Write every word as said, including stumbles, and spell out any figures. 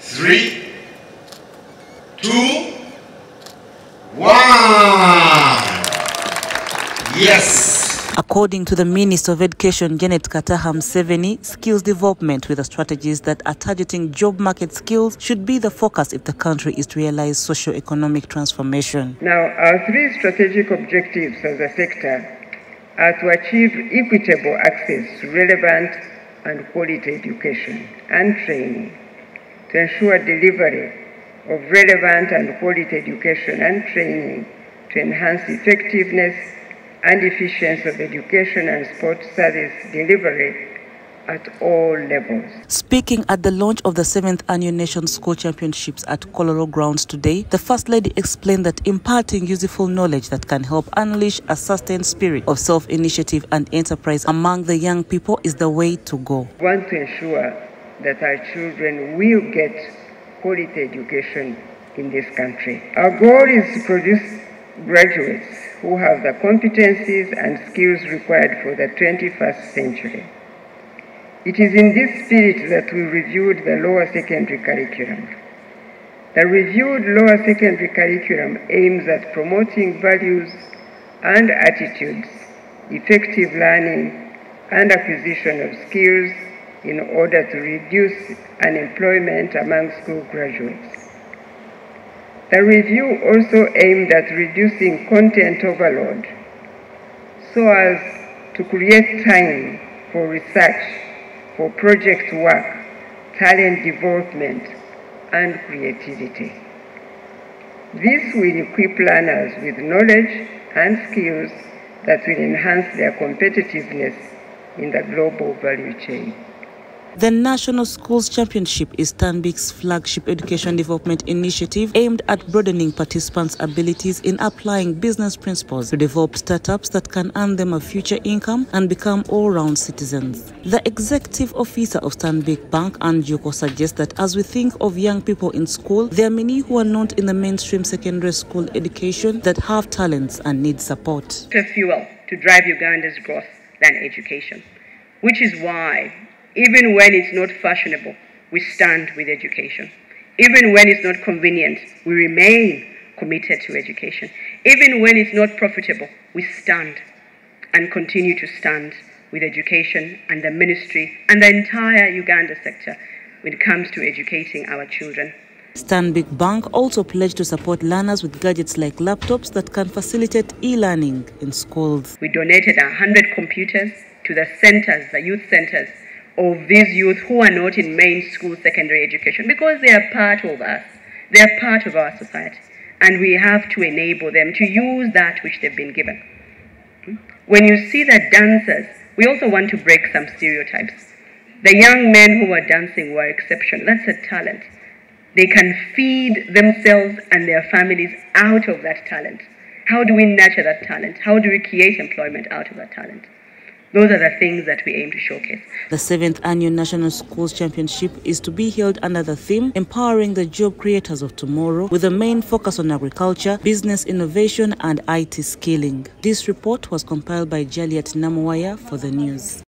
three, two, one. Yes. According to the Minister of Education, Janet Kataha Museveni, skills development with the strategies that are targeting job market skills should be the focus if the country is to realize socio-economic transformation. Now, our three strategic objectives as a sector are to achieve equitable access to relevant and quality education and training, to ensure delivery of relevant and quality education and training, to enhance effectiveness and efficiency of education and sport service delivery at all levels. Speaking at the launch of the seventh Annual Nation School Championships at Kololo Grounds today, the First Lady explained that imparting useful knowledge that can help unleash a sustained spirit of self-initiative and enterprise among the young people is the way to go. We want to ensure that our children will get quality education in this country. Our goal is to produce graduates who have the competencies and skills required for the twenty-first century. It is in this spirit that we reviewed the lower secondary curriculum. The reviewed lower secondary curriculum aims at promoting values and attitudes, effective learning, and acquisition of skills in order to reduce unemployment among school graduates. The review also aimed at reducing content overload so as to create time for research, for project work, talent development, and creativity. This will equip learners with knowledge and skills that will enhance their competitiveness in the global value chain. The National Schools Championship is Stanbic's flagship education development initiative aimed at broadening participants' abilities in applying business principles to develop startups that can earn them a future income and become all-round citizens. The executive officer of Stanbic Bank, Anne Joko, suggests that as we think of young people in school, there are many who are not in the mainstream secondary school education that have talents and need support. The fuel to drive Uganda's growth than education, which is why even when it's not fashionable, we stand with education. Even when it's not convenient, we remain committed to education. Even when it's not profitable, we stand and continue to stand with education and the ministry and the entire Uganda sector when it comes to educating our children. Stanbic Bank also pledged to support learners with gadgets like laptops that can facilitate e-learning in schools. We donated one hundred computers to the centers, the youth centers, of these youth who are not in main school secondary education because they are part of us. They are part of our society. And we have to enable them to use that which they've been given. When you see the dancers, we also want to break some stereotypes. The young men who are dancing were exceptional. That's a talent. They can feed themselves and their families out of that talent. How do we nurture that talent? How do we create employment out of that talent? Those are the things that we aim to showcase. The seventh Annual National Schools Championship is to be held under the theme Empowering the Job Creators of Tomorrow, with a main focus on agriculture, business innovation, and I T skilling. This report was compiled by Jaliat Namwaya for the news.